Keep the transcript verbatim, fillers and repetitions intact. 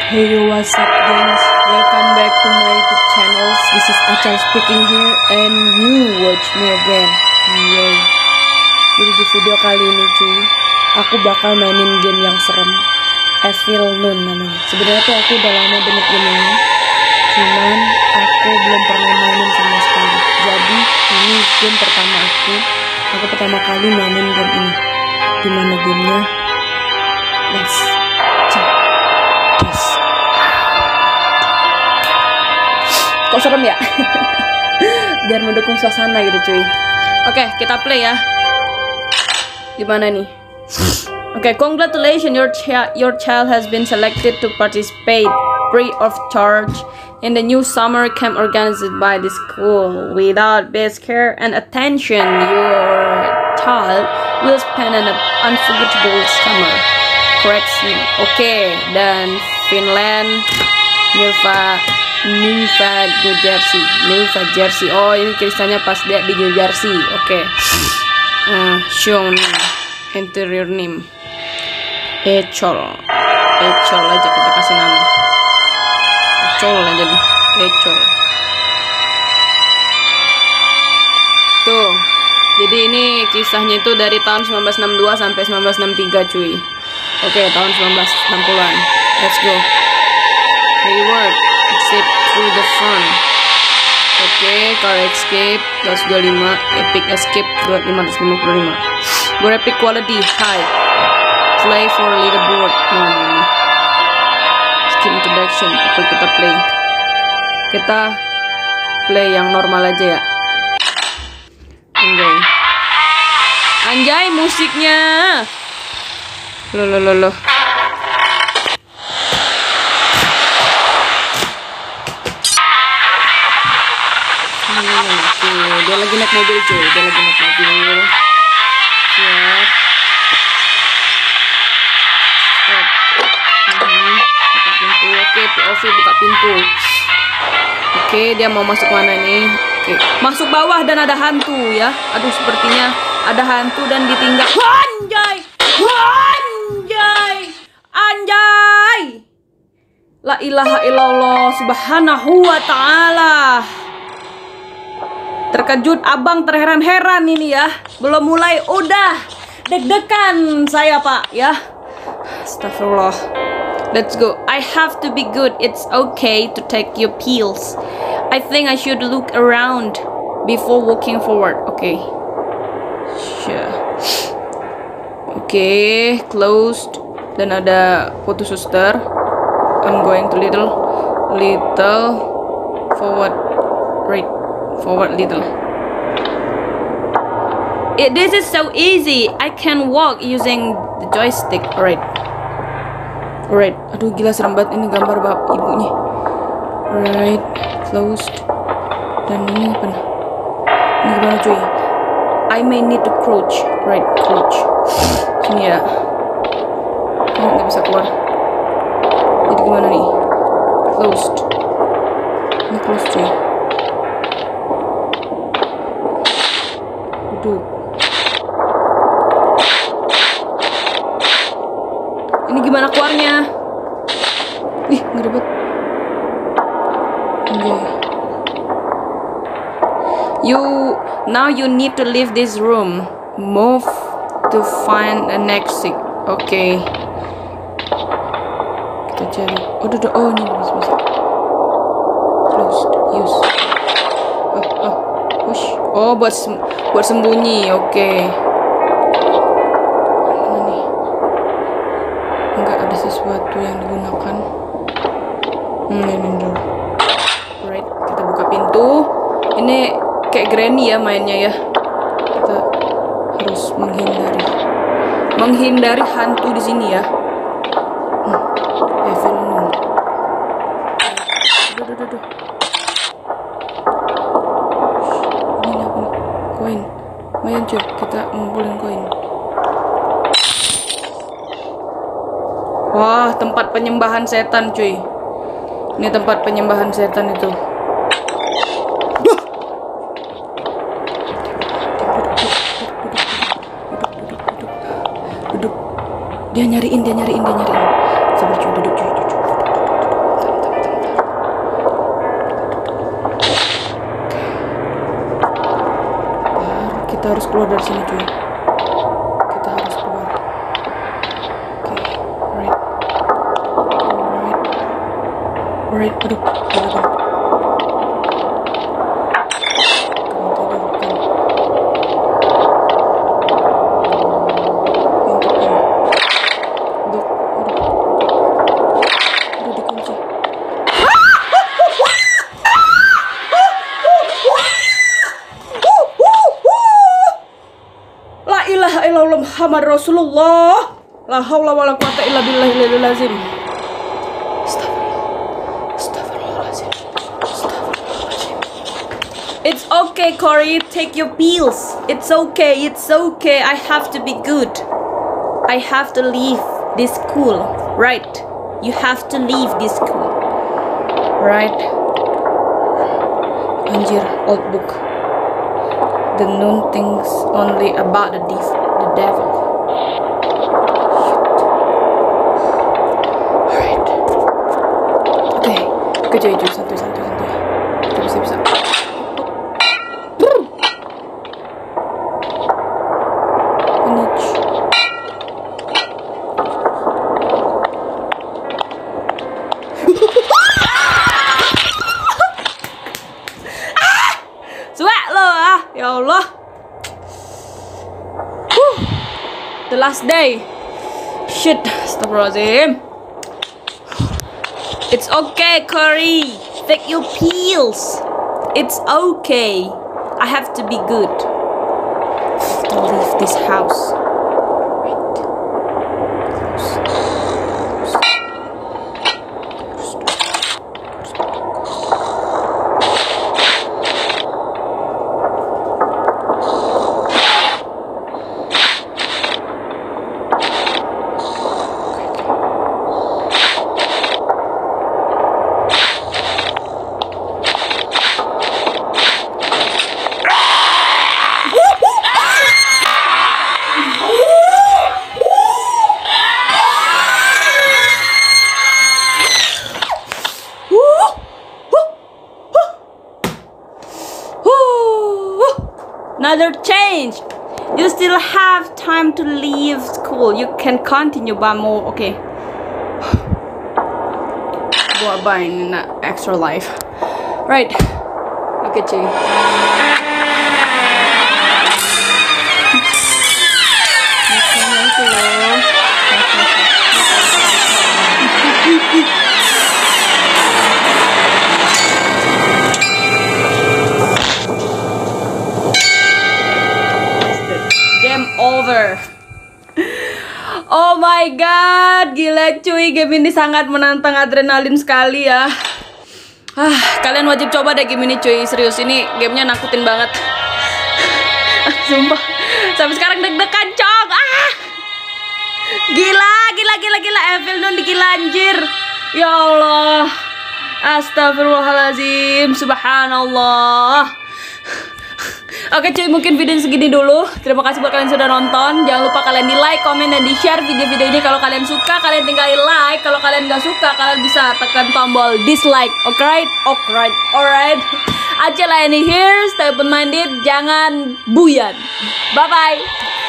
Hey yo, what's up guys? Welcome back to my YouTube channel. This is Achal speaking here and you watch me again. Yay. Jadi di video kali ini cuy, aku bakal mainin game yang serem, Evil Nun namanya. Sebenarnya tuh aku udah lama banget game ini, cuman aku belum pernah mainin sama sekali. Jadi ini game pertama aku. Aku pertama kali mainin game ini. Dimana gamenya? Let's check this. Kok serem ya? Biar mendukung suasana gitu cuy. Oke, kita play ya. Gimana nih? Oke, congratulations, your child your child has been selected to participate free of charge in the new summer camp organized by the school. Without best care and attention, your child will spend an unforgettable summer. Correction. Oke, dan Finland, Nova, Nova, New Jersey, Nova Jersey. Oh, ini tulisannya pas dia di New Jersey. Oke. Uh, show name, interior name. Echol, Echol aja kita kasih nama. Echol aja deh, Echol. Tuh. Jadi ini kisahnya itu dari tahun seribu sembilan ratus enam puluh dua sampai seribu sembilan ratus enam puluh tiga cuy. Oke, tahun seribu sembilan ratus enam puluhan. Let's go. Reward, exit through the front. Oke, car escape seratus dua puluh lima, epic escape lima ratus lima puluh lima. Graphic quality high. Play for leaderboard. No, no, no. Skip introduction. Oke, kita play. Kita play yang normal aja ya. Anjay. Anjay musiknya. Loh loh loh loh. Hmm, dia lagi naik mobil cuy, dia lagi naik mobil. Siap. Stop. Hmm, buka pintu. Oke, P O V buka pintu. Oke, dia mau masuk mana nih? Oke, masuk bawah dan ada hantu ya. Aduh, sepertinya ada hantu dan ditinggal. Anjay, anjay, anjay. La ilaha illallah subhanahu wa ta'ala. Terkejut abang, terheran-heran ini ya. Belum mulai udah deg-degan saya pak ya. Astagfirullah. Let's go. I have to be good. It's okay to take your pills. I think I should look around before walking forward. Okay. Sure. Oke, okay, closed. Dan ada foto suster. I'm going to little, little forward, right, forward little. It, this is so easy. I can walk using the joystick. Alright. Alright. Aduh gila serem banget ini gambar bab ibunya. Alright. Closed. Dan ini apa nih? Ini gimana cuy? I may need to crouch. Right, crouch. Sini ya. Oh, nggak bisa keluar. Jadi gimana nih? Closed. Ini closed cuy. Duduk. Ini gimana keluarnya? Ih, nggak dapat. Okay. You now you need to leave this room. Move to find an exit. Oke. Okay. Kita cari. Oh, duduk. Oh, ini bisa bisa. Closed. Use. Oh, oh. Push. Oh, buat sem buat sembunyi. Oke. Okay. Mana nih? Enggak ada sesuatu yang digunakan. Hmm, ini dulu. Alright, kita buka pintu. Ini kayak Granny ya mainnya ya. Kita harus menghindari menghindari hantu di sini ya. Hmm. Evil Nun. Duh, duh, duh, duh. Ini apa nih? Koin. Lumayan cuy, kita ngumpulin koin. Wah, tempat penyembahan setan cuy. Ini tempat penyembahan setan itu. Duduk. Dia nyariin, dia nyariin, dia nyariin. Sabar cuy, duduk cuy, duduk. Kita harus keluar dari sini cuy. Kita harus keluar. Oke, okay. Alright. Alright. Alright, aduh, aduh, aduh. Muhammad Rasulullah. La haula wala quwata illa billahil azim. Astagfirullah. Astagfirullahalazim. Astagfirullahalazim. It's okay, Corey. Take your pills. It's okay. It's okay. I have to be good. I have to leave this school. Right. You have to leave this school. Right. Anjir, old book. The known things only about the div the devil. Alright. Oke, okay. Oke okay, cuy, santai, santai, santai. Kita bisa bisa. Penich. Suek lo ah, ya Allah. Whew. The last day. Shit, astagfirullahaladzim. It's okay, Corey. Take your pills. It's okay. I have to be good. To leave this house. Another change. You still have time to leave school. You can continue but more. Okay. Buat buying an extra life. Right. Okay, cuy. Over. Oh my god, gila cuy, game ini sangat menantang adrenalin sekali ya. Ah, kalian wajib coba deh game ini cuy, serius ini gamenya nakutin banget. Sumpah, sampai sekarang deg-degan cong. Ah, gila, gila, gila, gila, Evil Nun digila anjir. Ya Allah, astagfirullahaladzim, subhanallah. Oke cuy, mungkin video segini dulu. Terima kasih buat kalian sudah nonton. Jangan lupa kalian di like, komen, dan di share video-video ini. Kalau kalian suka, kalian tinggal like. Kalau kalian gak suka, kalian bisa tekan tombol dislike. Alright, alright, alright. Aceh lah ini here. Stay open minded. Jangan buyan. Bye bye.